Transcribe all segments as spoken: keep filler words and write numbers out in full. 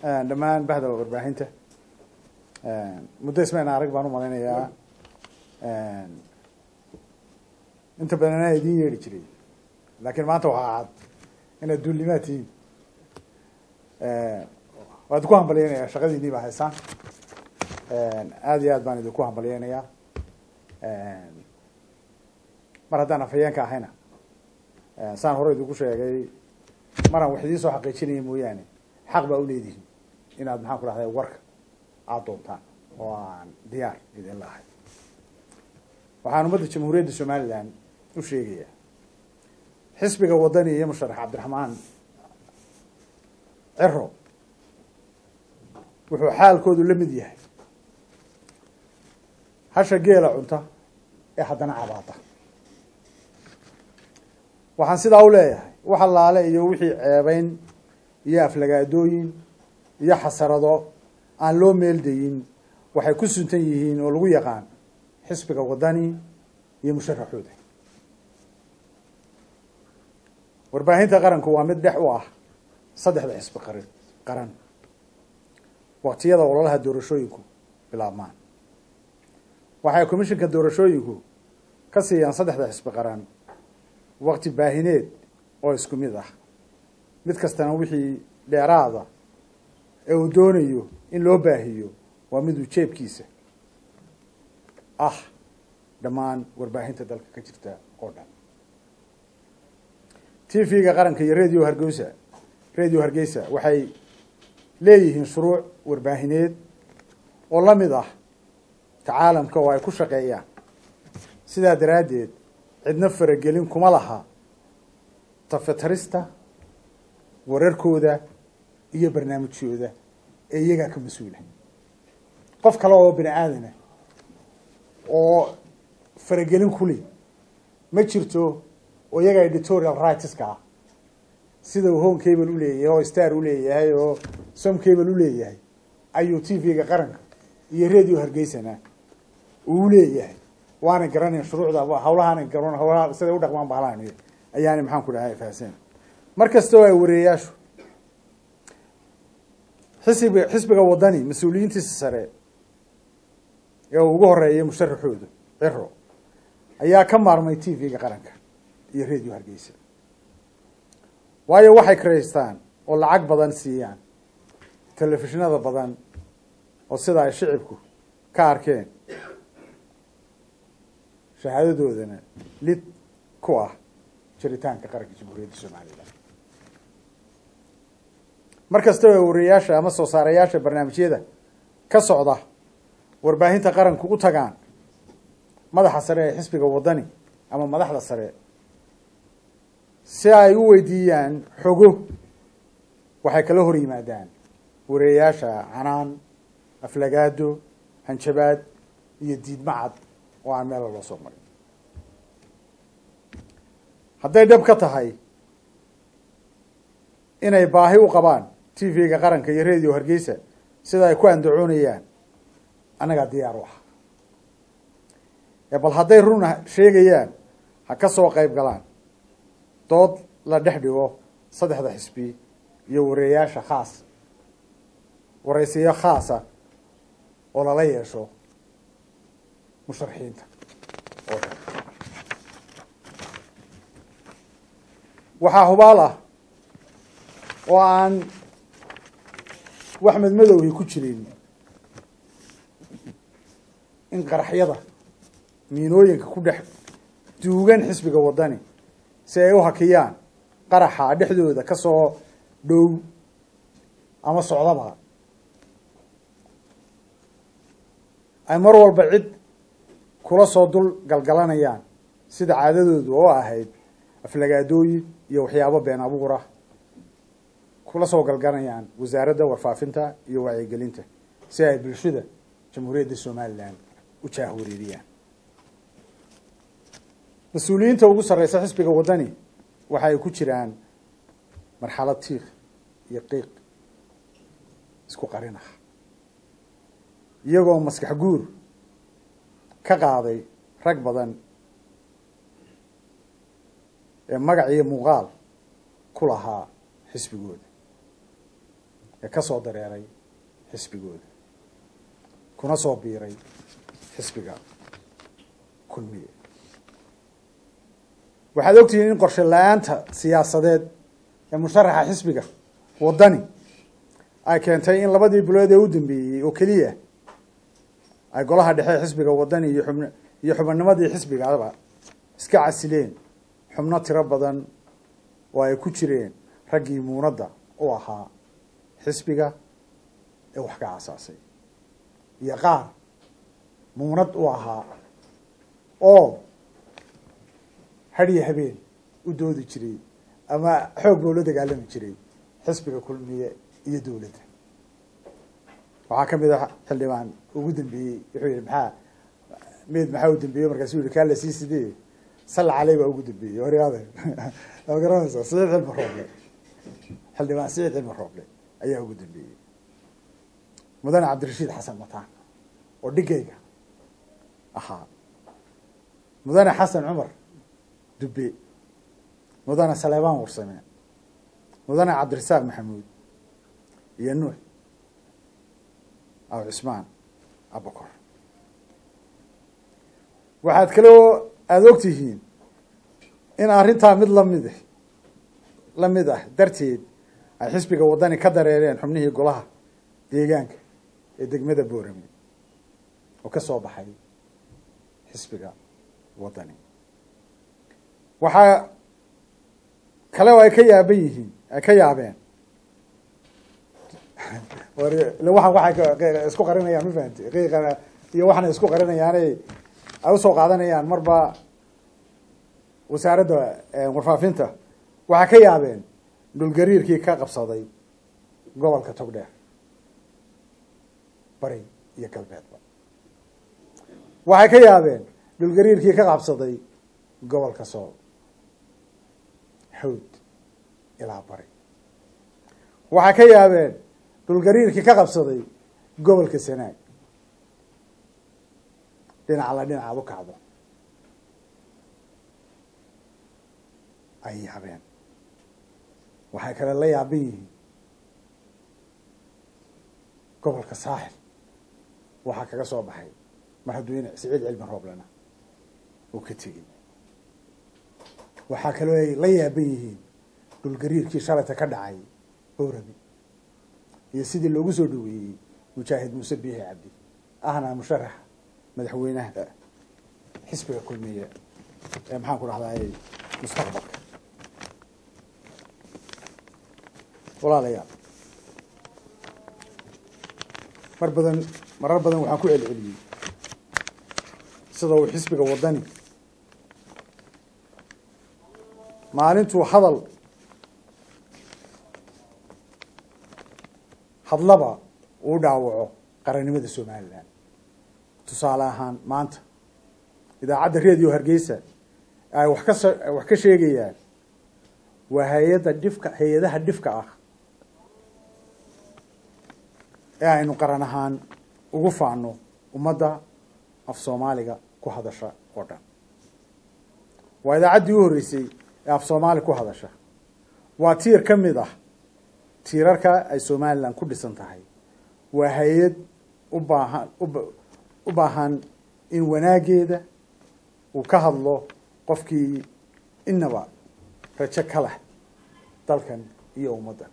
dhammaan bahda warbaahinta muddo ismayna arag baan u malaynayaa inta badan ay idin yeeri jiray laakiin maanta waxaa cad inaad duulimaad tihiin waad ku hambalyeynaya shaqadiinii baa haysaan aad iyo aad baan idinku hambalyeynayaa mar haddaan afhayeenka ahayna saan hore idinku sheegay maraan wax idiin soo xaqiijinaya mooyaane xaq baa u leedihiin inaad maxaan ku dhahday warka aad doontaan oo aan diyaar idin lahay waxaan ummadda jamhuuriyadda somaliland u sheegayaa xisbiga wadani iyo musharax cabdiraxmaan ciro wuxuu xaalkoodu la mid yahay hasha geela cunta ee haddana cabaada waxaan sidaa u leeyahay wax allaale iyo wixii ceebeyn iyo aflagaadooyin iyo xasarado aan loo meeldayin waxay ku suntan yihiin oo lagu yaqaan xisbiga wadani iyo musharaxooda warbaahinta qaranku waa mid dhex u ah saddexda xisbi qaran qaran waqtiyada ololaha doorashooyinku bilaabmaan waxay commissionka doorashooyinku ka siiyaan saddexda xisbi qaran waqti baahineed oo isku mid ah mid kastana wixii dheeraada ee uu doonayo in loo baahiyo waa mid uu jeebkiisa ah dhammaan warbaahinta dalka ka jirta oo dhan t v-ga qaranka iyo radio hargeysa radio hargeysa waxay leeyihiin shuruuc warbaahineed oo la mid ah tacaalamka oo ay ku shaqeeyaan sidaa daraaddeed cidna faragelin kuma laha tafatarista wararkooda iyo barnaamijyooda ee iyagaa ka mas-uula qof kale oo bini aadana oo faragelin kuli ma jirto oo iyaga editorial rightska ah sida uu home cable u leeyahay oo star u leeyahay oo some cable u leeyahay ayuu t v-ga qaranka iyo radio hargeysana uu leeyahay waana garanayn shuruucda hawlahaana garan hawlaha sida u dhaqmaan bahlaan ayaani maxaan ku dhahay faahsan mar kasta oo ay wareeyaashu xisbiga xisbiga wadani mas-uuliyiintiisa sare ee ugu horeeyay musharaxooda ciro ayaa ka maarmay t v-ga qaranka iyo radio hargeysa waayo waxay kareystaan oo lacag badan siiyaan telefishinada badan oo sida ay shicibku ka arkeen shahaadadoodana lid ku ah jiritaanka qaranka jamhuuriyadda somaliland mar kasta oo wariyaasha ama soo saarayaasha barnaamijyada ka socda warbaahinta qaranku u tagaan madaxa sare ee xisbiga wadani ama madaxda sare si ay u weydiiyaan xogo waxay kala hor yimaadaan wariyaasha canaan aflagaado hanjabaad iyo diidmacad oo aan meela loo soo marin hadday dhab ka tahay inay baahi u qabaan t v-ga qaranka iyo radio hargeysa sida ay ku andacoonayaan annagaa diyaar u ah ee bal hadday runa sheegayaan ha ka soo qayb galaan dood la dhex dhigo saddexda xisbi iyo wareeyaasha khaas waraysiyo khaasa oo lala yeesho musharaxiinta oo dhan waxaa hubaal ah oo aan wax madmadowhi ku jirin in qaraxyada miinooyinka ku dhex duugan xisbiga wadani si ay u hakiyaan qaraxa dhexdooda ka soo dhow ama socdaba ay mar walba cid kula soo dul galgalanayaan sida caadadoodu oo ahayd aflagaadooyin iyo waxyaabo been abuur ah kula soo galgalanayaan wasaaradda warfaafinta iyo wacyigelinta si ay bulshada jamhuuriyadda somaliland u jaahwareeriyaan mas-uuliyiinta ugu sarreysa xisbiga wadani waxa ay ku jiraan marxalad tiiq iyo qiiq isku qarin ah iyagoo maskax guur ka qaaday rag badan ee magac iyo muuqaal ku lahaa xisbigooda كسو دريري حسبي جود كنا صوبيري حسبي جا كل مية waxaad ogtihiin in qorshe la'aanta siyaasadeed ee musharaxa xisbiga wadani ay keentay in labadii bilood ee u dambeeyay oo kaliya ay golaha dhexe xisbiga wadani iyo xubno iyo xubnimadii xisbigaaba iska casileen xubno tiro badan oo ay ku jireen raggii muunada oo ahaa xisbiga ee wax ka asaasay iyo qaar muunad oo ahaa oo هذه هبين ودود جري أما حب ولده قال لهم جري حسب كل مية يدولده وعكم إذا حلوان وجودن بي يحول محا ميد محاود بي مركز يقول كان لسيس دي صل عليه وجودن بي وري هذا لو قرأنا صيد المحروبة حلوان صيد المحروبة أيه وجودن بي مدن عبد الرشيد حسن مطعم ودقيقة أها مدن حسن عمر دبي مدن سليمان ورسمين مدن عبد الرزاق محمود ينوح أو عثمان أبو بكر واحد كلو أذوقتهين إن أرنتها مد لمده لمده درتيد الحسبي وضاني كدر يرين حمنيه يقولها ديجانك يدق مدى بورمي وكسوب حي حسبي وضاني waxaa kale oo ay ka yaaban yihiin ay ka yaabeen war la waxa waxa isku qarinayaan ma fahanti qiiqana iyo waxna isku qarinayaan ay u soo qaadanayaan marba wasaaradda warfaafinta waxa ka yaabeen dhul gariirkii ka qabsaday gobolka Togdheer bari iyo galbeedba waxa ka yaabeen dhul gariirkii ka qabsaday gobolka Sool حود إلى بري وحكي أبين دول قرير كي كقب صدي قبل كسنة دين على دين على كعبة أي أبين وحكي الله أبيه قبل كساحل وحكي كصوب حي ما هدوين سعيد علم الرب لنا وكتير waxaa kaloo ay la yaaban yihiin dhul gariirkii shalata ka dhacay Boorami iyo sidii loogu soo dhaweeyay Mujaahid Muuse Biixi Cabdi ahna musharax madaxweynaha xisbiga kulmiye ee maxaan ku raxday mustaqbalka walaalayaal mar badan marar badan waxaan ku celceliyay sida uu xisbiga wadani maalintuu hadal hadlaba uu dhaawaco qarannimada Soomaaliland tusaale ahaan maanta idaacadda radio Hargeysa ay wax ka wax ka sheegayaan waa hay'adda dhifka hay'adaha dhifka ah ee aynu qaran ahaan ugu faano ummadda af Soomaaliga ku hadasha oo dhan waa idaacaddii u horeysay af Soomaali ku hadasha waa tiir kamid ah tiirarka ay Soomaaliland ku dhisan tahay waa hay'ad u baahan u baahan in wanaageeda uu ka hadlo qofkii inaba rajo kala dalkan iyo ummadda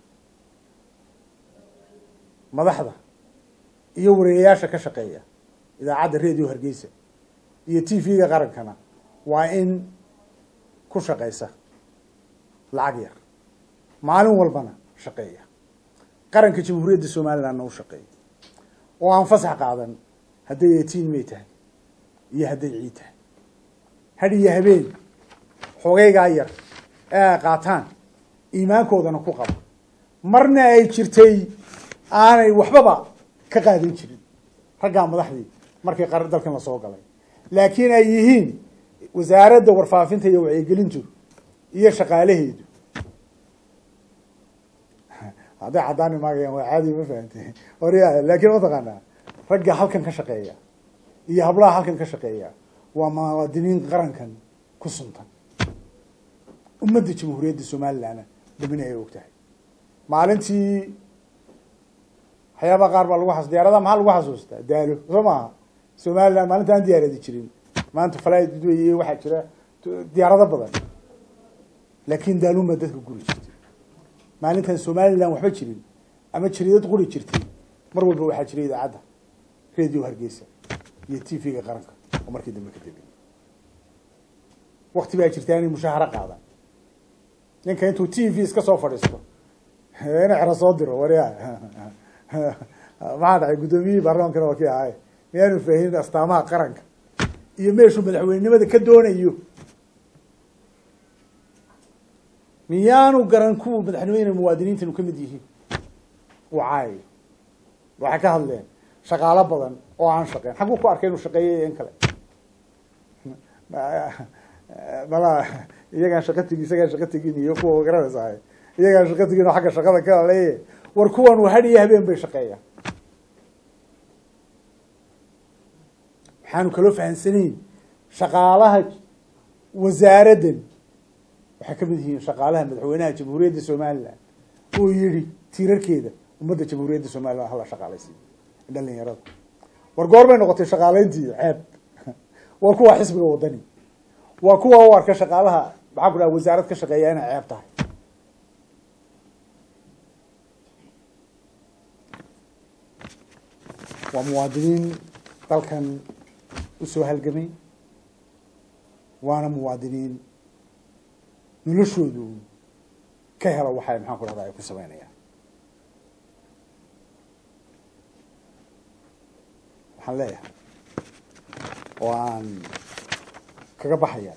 madaxda iyo wariyaasha ka shaqeeya idaacadda radio Hargeysa iyo T V-ga qarankana waa in ku shaqeysa lacag yar maalin walbana shaqeeya qaranka jamhuuriyadda Soomaaliland oo shaqeeya oo aan fasax qaadan haday eighteen May tahay iyo haday ciid tahay hadiya habeen xogayga yar ee qaataan iimaankoodana ku qabo marna ay jirtay aanay waxbaba ka qaadan jirin ragga madaxdii markay qarar dalkan la soo galay laakiin ay yihiin wasaaradda warfaafinta iyo wacyigelintu iyo shaqaalaheedu هذا عداني ما جاي عادي ما فهمتي وريا لكن ما تقنا رجع halkan ka shaqeeya iyo hablaha halkan ka shaqeeya waa muwaadiniin qarankan ku suntan ummadda jamhuuriyadda Soomaaliland dabinay ogtahay maalintii waxyaaba qaar baa lagu xas diyaaradaha maxaa lagu xasuustaa daalo soo maaha somaliland maalinta aan diyaaradi jirin maanta falaay dadweye waxaa jira diyaarado badan laakiin daaluma dadka guri jirtay maalintan somaliland waxba jirin ama jiriidad quri jirtay mar walba waxaa jiray idaacadda radio Hargeysa iyo T V-ga qaranka oo markii dambe ka dibay waqti baa jirtay inay mushahara qaadaan ninka intuu T V iska soo fadhiisto ina xira soo diro wariyaa ma dhacay gudoomiye baarlamaanka oo kii ahay miyaanu fahmin astaamaha qaranka iyo meeshu madaxweynenimada ka doonayo miyaanu garan ku madaxweyne muwaadiniinta inuu kamid yihiin وعاي waxa ka hadleen shaqaale badan oo aan shaqeyn xaq ku arkay inuu shaqeeyay in kale bala iyaga shaqatiga isaga shaqatiga iyo kuwa garanaysaa iyaga shaqatiga xagga shaqada ka leeyahay war kuwan waxay habeen bay shaqeeyaan waxaanu kala fahansaneen shaqaalaha wasaaraddan waxa ka mid yihiin shaqaalaha madaxweynaha jamhuuriyadda Soomaaliland oo yiri tiirarkeeda ummadda jamhuuriyadda Soomaaliland hal shaqaalaysiin dhalinyarada war goorbay noqotay shaqaalayntii ceeb waa kuwa xisbiga wadani waa kuwa u arka shaqaalaha waxa ku dhaw wasaaradda ka shaqeeya inay ceeb tahay waa muwaadiniin dalkan u soo halgamay waana muwaadiniin noloshoodu ka hela waxay maxaan ku dhahdaa ay ku sameynayaan waxaan leeyahay oo aan kaga baxaya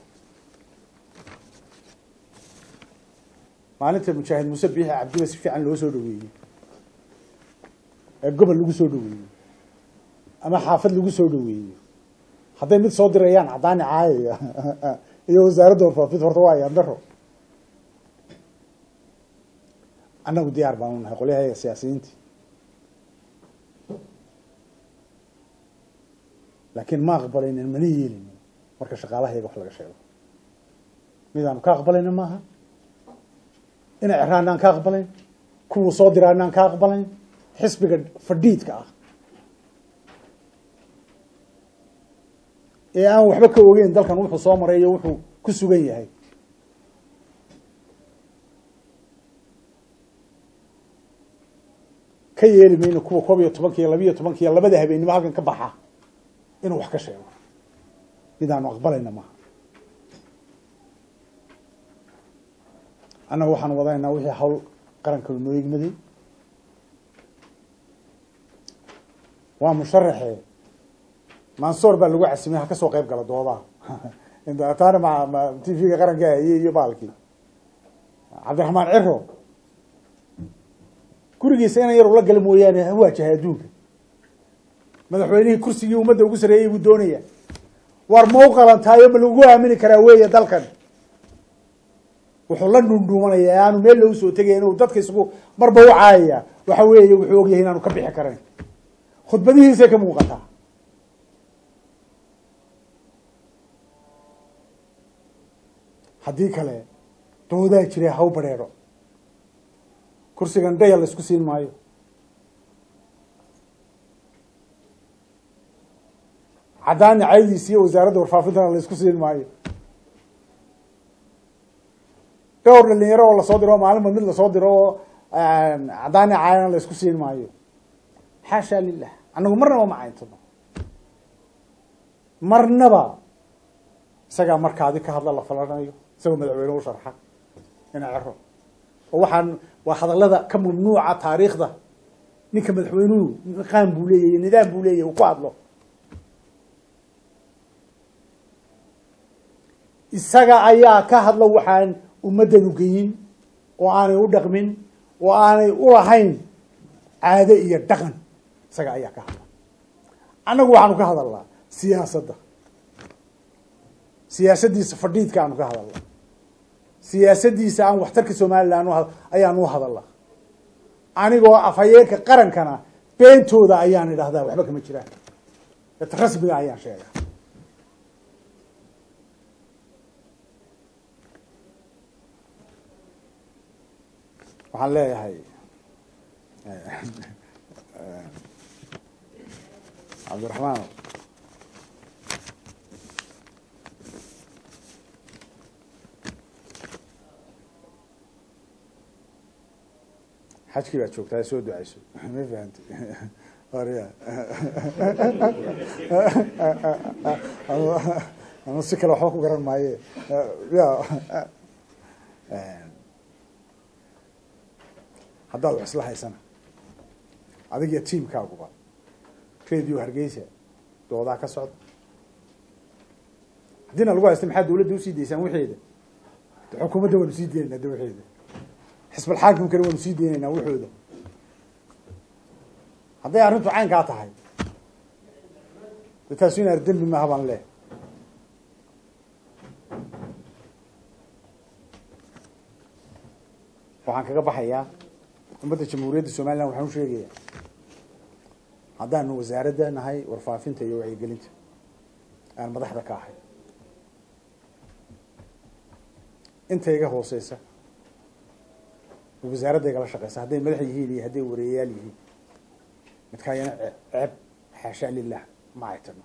maalinta mujaahid Muuse Biixi Cabdi si fiican loo soo dhaweeyay ee gobol lagu soo dhaweeyay ama xaafad lagu soo dhaweeyay hadday mid soo dirayaan cadaan caayaya iyo wasaaradda warfaafinta horta waa ayaan daro annagu diyaar baan u nahay qolyaha siyaasiyiinta laakiin ma aqbalayna mana yeelin marka shaqaalahayaga wax laga sheego midaan ka aqbalayna maaha ina ciraanaan ka aqbalayn kuwa soo diraanaan ka aqbalayn xisbiga fadhiidka ah ee aan waxba ka ogeyn dalkan wuxuu soo maray iyo wuxuu ku sugan yahay ka yeeli mayno kuwa koob iyo tobanka iyo laba iyo tobanka iyo labada habeenimo halkan ka baxa inuu wax ka sheego midaanu aqbalayna maaha annaga waxaan wadaynaa wixii hawl qaranka noo igmaday waa musharaxe mansoor baa lagu casimay ha ka soo qayb gala doodaha inta taana ma T V-ga qaranka iyo baalkii Cabdiraxmaan Ciro gurigiisa inay yar ula gal mooyaane waajahay adduunka madaxweynihii kursigii ummadda ugu sareeyay uu doonaya war muuqalan taayo ma lagu aamini karaa weeye dalkan wuxuu la dhundhuumanayaa aanu meel loo soo tagay inuu dadka isugu marba u caayaya waxa weeye wuxuu og yahay inaanu ka bixi karin khudbadihiisa ka muuqata haddii kale doodaa jiray haw bareero kursigan dayal isku siin maayo cadaan caydiisa iyo wasaaradda warfaafintana la isku siin maayo dhowr dhalinyaro oo lasoo diro maalinba mid lasoo diro oo cadaan caayana la isku siin maayo xaasha lilah annagu marnaba ma cayntano marnaba isagaa markaadi ka hadla la falanayo isagoo madaxweyne u sharxa ina Ciro oo waxaan waa hadallada ka mamnuuca taariikhda ninka madaxweynuhu niqaan buu leeyahay nidaam buu leeyahay ku hadlo isaga ayaa ka hadla waxaan ummadanu geyin oo aanay u dhaqmin oo aanay u lahayn caado iyo dhaqan isaga ayaa ka hadla annagu waxaanu ka hadalnaa siyaasadda siyaasaddiisa fadhiidka aanu ka hadalnaa siyaasaddiisa aan waxtarka Soomaaliland ayaan u hadalnaa anigoo afhayeenka qarankana beentooda ayaan idhaahdaa waxba kama jiraan rasmiga ayaan sheegaa waxaan leeyahay عبد الرحمن حاجكي بعد شوك تاي سود وعيسو ما فهمت أريا أنا أنا سكر وحوك وقرن معي يا هذا العسلة هاي سنة هذا جت تيم كاغوبا كريديو هرجيسة دودا كسعد هدينا الواقع استمحى دولة دوسي دي سان وحيدة الحكومة دول دوسي دينا دول وحيدة حسب الحاكم كانوا دوسي دينا وحيدة هذا يعرفوا عين قاطع هاي بتاسين أردن بما هبان له وعن كذا بحياة ummadda jamhuuriyadda Soomaaliland waxaan u sheegayaa haddaan wasaaradda nahay warfaafinta iyo wacyigelinta aan madaxda ka ahay inta iga hooseysa wasaaradda igala shaqeysa hadday madax yihiin iyo hadday wareeyaal yihiin midkaayana ceeb xaasha lillah ma aytano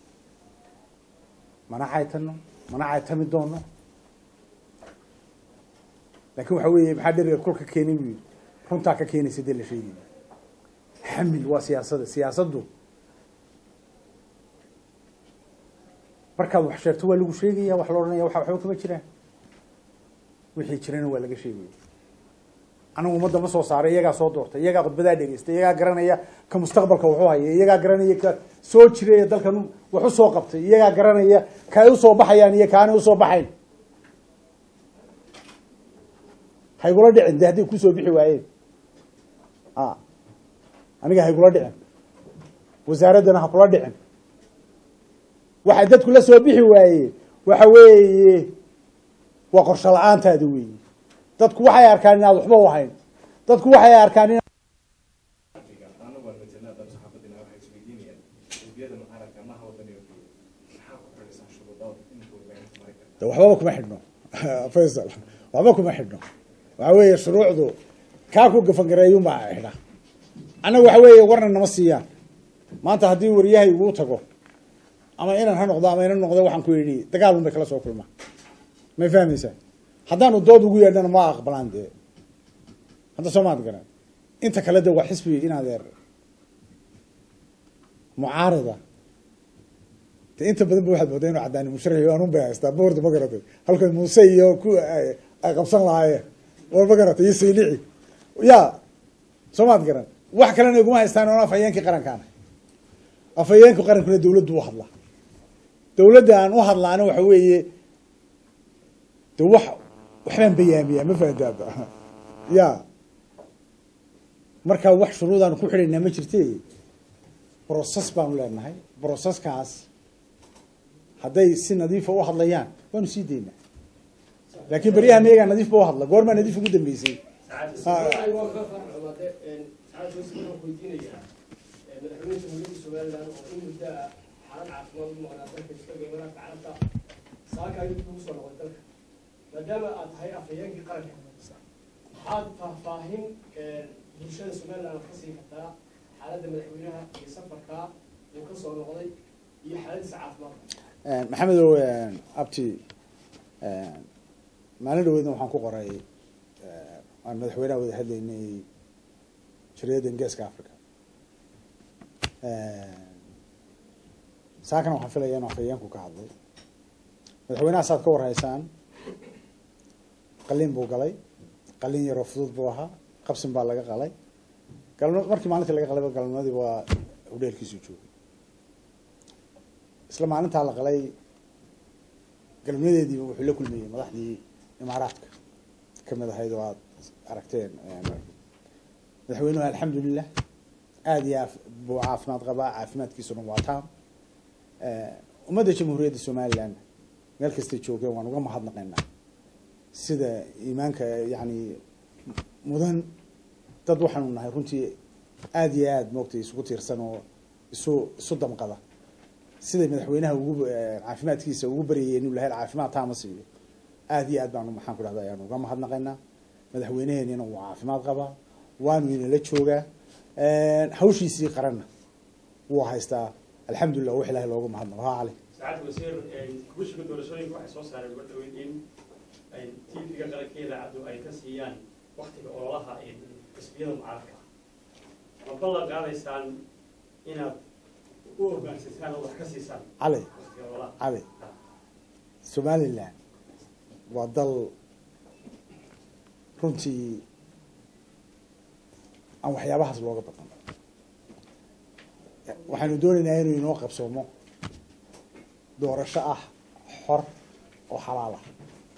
mana aytano mana aytami doono laakiin waxa weeye maxaa dhiriga kulka keenay runta ka keenaysa dil sheegay xamil waa siyaasadda siyaasaddu marka wax sheegto waa lagu sheegaya wax loo oranayaa waxa waxba kama jiraan wixii jirana waa laga sheegay anagu ummadda ma soo saaray iyaga soo doortay iyaga qodbada dhageystay iyaga garanaya ka mustaqbalka wuxuu hayay iyaga garanaya ka soo jiray dalkan wuxuu soo qabtay iyaga garanaya ka ay u soo baxayaan iyo kaana u soo baxayn hay gula dhicin hadii ku soo bixi waayeen ah aniga hay gula dhicin wasaaradana ha kula dhicin waxa dadku la soo bixi waayeen waxa weeye waa qorshe la'aantaada weeye dadku waxay arkaan inaad waxba u hayn dadku waxay arkaan in waxba kuma xidhno Faisal waxba kuma xidhno waxa weeye shuruucdu ka ku gafan gareeyay ma xidha anagu waxa weeye warna nama siiyaan maanta hadii wariyahay uu tago ama inaan ha noqdo ama inaan noqdo waxaan ku yiri dagaal uma kala soo kulma ma fahmaysaa haddaanu dood ugu yeedhana ma aqbalaan dee hadda Soomaad garan inta kale de waa xisbi inaad eer mucaarada inta badan buu waxaad moodaa inuu cadaani musharax iyo anuu baaysta boordo ma garatay halkan Muuse iyo ku ay qabsan lahaayeen war ma garatay iyo Saylici ya Soomaad garan wax kale ay kuma haystaan oo afayeenkii qarankaana afayeenku qarankuna dawladdu u hadla dawladda aan u hadlaana waxa weeye de wax waxaan bayaamiyaa ma fahantaada ya marka wax shuruudaan ku xidhayna ma jirtay process baan leenahay processkaas hadday si nadiif ah u hadlayaan waanu sii deynaa laakiin bariyaha meega nadiif buu hadla goorma nadiif ugu dambeysay maadaama aad tahay afayeenkii qaranka waxaad faahfaahin bulshada Soomaaliland ka sii kartaa xaaladda madaxweynaha iyo safarka uu ka soo noqday iyo xaaladdiisa caafimaad maxamed oo abti maalin dhaweydna waxaan ku qoray aan madaxweynaha wada hadlaynay shirkadda Ingiriiska Afrika saakana waxaan filayaa inuu afayeenku ka hadlay madaxweynaha saad ka warhaysaan qalin buu galay qalin yar oo fudud buu ahaa qabsan baa laga qalay galmo markii maalintii laga qalay galmadii waa u dheelkiisu joogay isla maalinta la qalay galmadeedii wuxuu la kulmayay madaxdii imaaraadka kamid ahayd oo aad aragteen madaxweynuhu alxamdulillah aad iyo buu caafimaad qabaa caafimaadkiisuna waa taam ummadda jamhuuriyadda Soomaaliland meel kasta joogeen waan uga mahadnaqaynaa sida iimaanka yani mudan dad waxaanu nahay runtii aad iyo aad moogtay isugu tiirsan oo isu isu damqada sida madaxweynaha ugu caafimaadkiisa ugu bariyeen inuu lahayd caafimaad taama siiyo aad iyo aad baan maxaan ku dhahdaa ayaan uga mahadnaqaynaa madaxweynaheena inuu caafimaad qaba waanu inala joogaa hawshiisii qaranna wuu haystaa alxamdulilah wax ilaahay loogu mahadnaqo ha cali ساعات وزير كوش بدور شوي واحد صوص على الوردوين إن أي تي في قال كذا عدو أي كسيان وقت أولها إن تسبيهم عاركة وبالله قال يستان إن أورجان سيسان الله كسيسان علي علي سبحان الله وضل runtii aan waxyaabahaas looga baqan waxaanu doonaynaa inuu inoo qabsoomo doorasho ah xor oo xalaal ah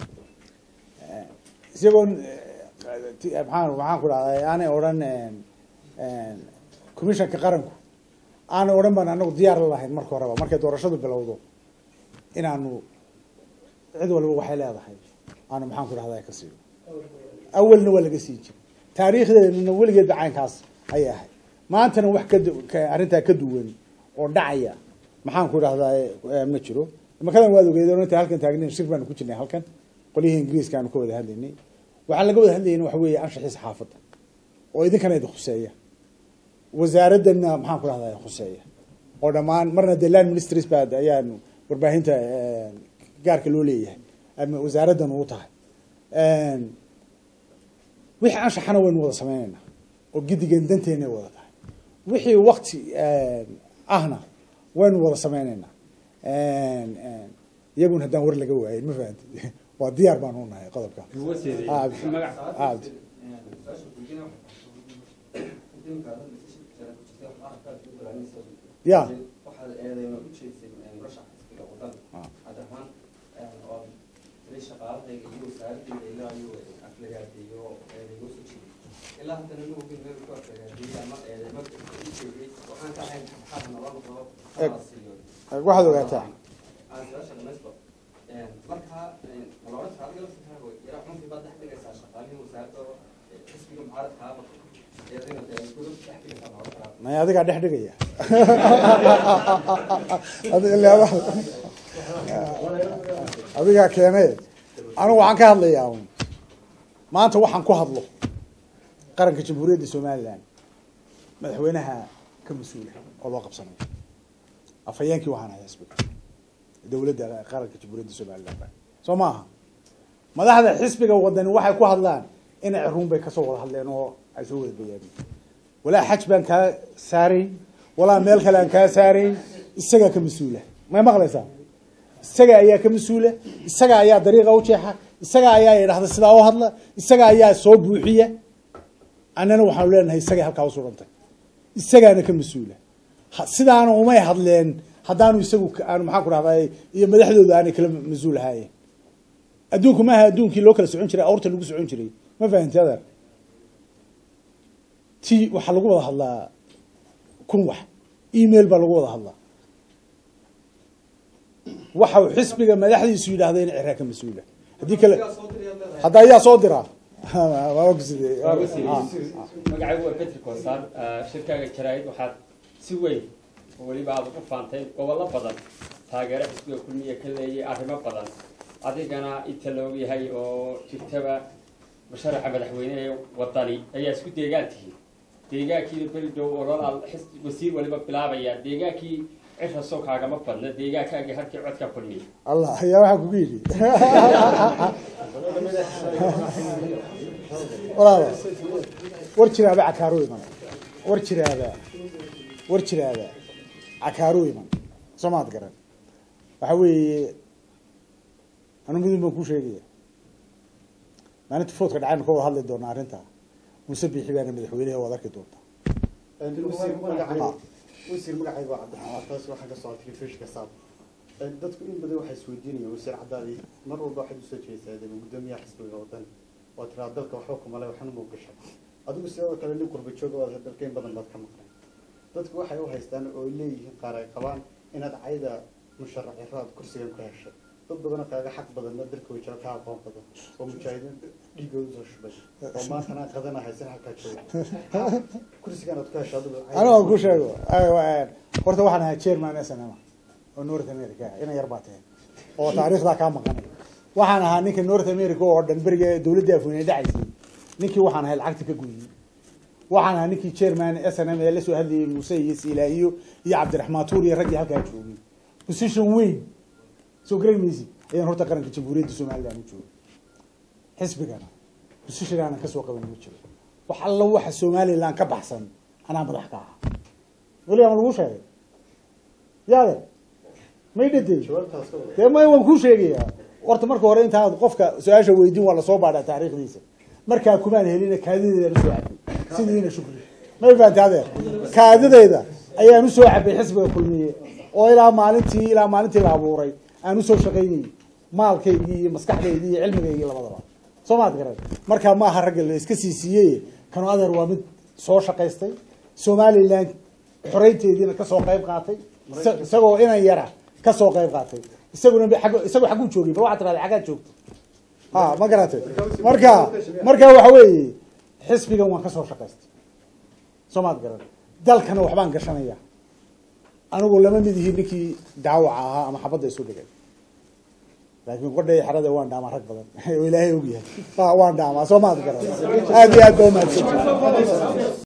isagoon maxaan maxaan ku dhahday aanay odhan commissionka qaranku aanay odhan baan anagu diyaar la lahayn marka horeba markay doorashadu bilowdo inaanu cid walba waxay leedahay aanu maxaan ku dhahday ka siiyo awalna waa laga sii jiray taariikhdeeduna weligeedba caynkaas ayay ahayd maantana wax ka arrintaa ka duwan oo dhacaya maxaan ku dhahdaa ma jiro makadan waad ogeedeen inta halkan taagnayn shir baan ku jirnay halkan qolihii ingiriiska aanu ka wada hadlaynay waxaan laga wada hadlaynay waxa weeye anshaxiis xaafadda oo idinkana idin khuseeya wasaaradana maxaan ku dhahdaa khuseeya oo dhammaan marna de land ministries baa ayaanu warbaahinta gaarka loo leeyahay ama wasaaraddan uu tahay wixii anshaxana waynu wada sameynaynaa oo gidigan danteena wada tahay wixii wakti ahna waynu wada sameynaynaa iyaguna haddaan war laga waayin ma fahanti waa diyaar baan u nahay qodobka ya waxaad ogaataa may adigaa dhex dhigaya adigaa keene anigu waxaan ka hadlayaa maanta waxaan ku hadlo qaranka jamhuuriyadda somaliland madaxweynaha ka mas-uula oo loo qabsanayo afhayeenkii waxaan ahay xisbiga dowladda qaranka jamhuuriyadda somaliland soo maaha madaxda xisbiga wadani waxay ku hadlaan inay ruun bay kasoo wada hadleen oo ay soo wada bayaameen walaa xaj baan kaa saarayn walaa meel kale aan kaa saarayn isagaa ka mas-uula may maqlaysaa isaga ayaa ka mas-uula isaga ayaa dariiqa u jeexa isaga ayaa idhahda sidaa u hadla isaga ayaa soo buuxiya annana waxaanu leenahay isagay halkaa u sudhantay isagaana ka mas-uula sidaana umay hadleen haddaanu isagu aanu maxaan ku dhahday iyo madaxdooda aanay kala mas-uul ahaayeen adduunku maaha adduunkii loo kala socon jiray awrta lagu socon jiray ma fahanti adeer ti waxaa lagu wada hadlaa kun wax email baa lagu wada hadlaa waxa uu xisbiga madaxdiisu yidhahdeen ciraa ka mas-uula haddii kale hadda ayaa soo diraa magacaygu waa Petri Koosar shirkaaga jaraa'id waxaad si weyn weliba aad u faantay gobollo badan taageero xisbiga kulmiye ka leeyay arrimo badan adigana inta loo yahay oo jirtaba musharaxa madaxweynaha wadani ayaa isku deegaan tihiin deegaankii beri dhow ololaal wasiir waliba bilaabaya deegaankii cisha soo kaagama badna deegaankaagii halkii codka kulmiye allah ayaa waxaa kugu yidhi walaalo war jiraaba cakaaru iman war jiraaba war jiraaba cakaaru iman soo maad garan waxa weeye anu midun baan kuu sheegaya maalinta foodka dhacaynu ka wada hadli doonaa arrintaa muuse biixi baana madaxweynaha waad arki doontaa wasiir magacayga waa cabdixaafis waxaa ka socota telefishinka saab dadku in badan waxay isweydiinayaan wasiir caddaadii mar walba waxaad usoo jeesaa gudoomiyaha xisbiga wadani waa tiraa dalka waxba kumale waxna muu gashay adigu sidoo kale nin qurba jooga waad dalka in badan baad ka maqnay dadku waxay u haystaan oo leeyihiin qaar ay qabaan inaad cayda musharaxiro aad kursigan ku heshay dad badan kaaga xaq badanna dalka way jira ka aqoon badan oo mujaahidiin dhiigooda soo shubay oo maantana qadana haysan halkaa jooga kursigan aad ku heshay adigu aniga waan ku sheego horta waxaan ahaa chairman S N M oo North America ina yar baa tahay oo taariikhda ka maqanay waxaan ahaa ninka North America oo dhan bariga dawladda afweynay dhacaysay ninkii waxaan ahay lacagta ka gudiyay waxaan ahaa ninkii chairman s n m ee la soo hadlayay muuse iyo silaahiyo iyo cabdiraxmaan tuur iyo raggii halkaa joogay position weyn soo garan maysid ayaan horta qaranka jamhuuriyadda somaliland u joogay xisbigana position aanan kasoo qaban ma jiro wax alla waxa somaliland ka baxsan anaa madax ka ahaa weli ama lagu sheegay yaade may dhadey dee may waan kuu sheegayaa horta marka hore intaad qofka su-aasha weydiin waa lasoo baadhaa taariikhdiisa markaa kumaan helina kaadideeda usoo cabay sidiina shukri may fahamtay adeer kaadideyda ayaan usoo cabay xisbiga kulmiye oo ilaa maalintii ilaa maalintii la abuuray aan usoo shaqaynayay maalkaygii iyo maskaxdaydii iyo cilmigaygii labadaba soo maad garan markaa maaha ragga la iska sii siiyey kanu adeer waa mid soo shaqaystay somaliland xoreynteediina kasoo qayb qaatay isagoo inan yara kasoo qayb qaatay isaguna isagoo xagguu joogay bal waxaa tirahda xaggaad joogto ha ma garatay marka marka waxa weeye xisbigan waan kasoo shaqaystay soo maad garan dalkana waxbaan gashanaya anigu lama mid yihiin ninkii daawaca ahaa ama xabadda isu dhigay laakiin qodhay xarada waan dhaamaa rag badan oo ilaahay og yahay waan dhaamaa soo maad garan aad iyo aad baa umahadsantahay